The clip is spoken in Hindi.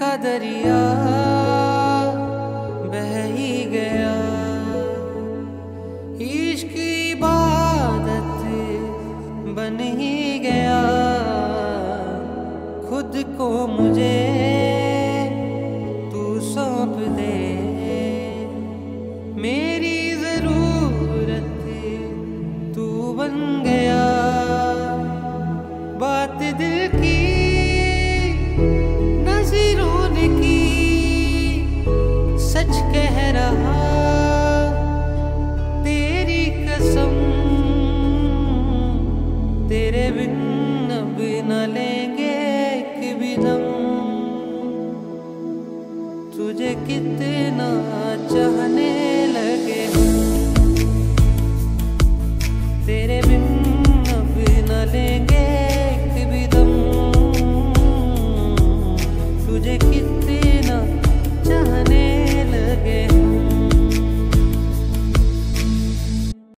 का दरिया बह ही गया, इश्क इबादत बन ही गया। खुद को मुझे तू सौंप दे, मेरी जरूरत तू बन गया। बात दिल की नज़रों ने की, सच कह रहा तेरी कसम। तेरे बिन अब न लेंगे एक भी दम। तुझे कितना चाहने लगे हम।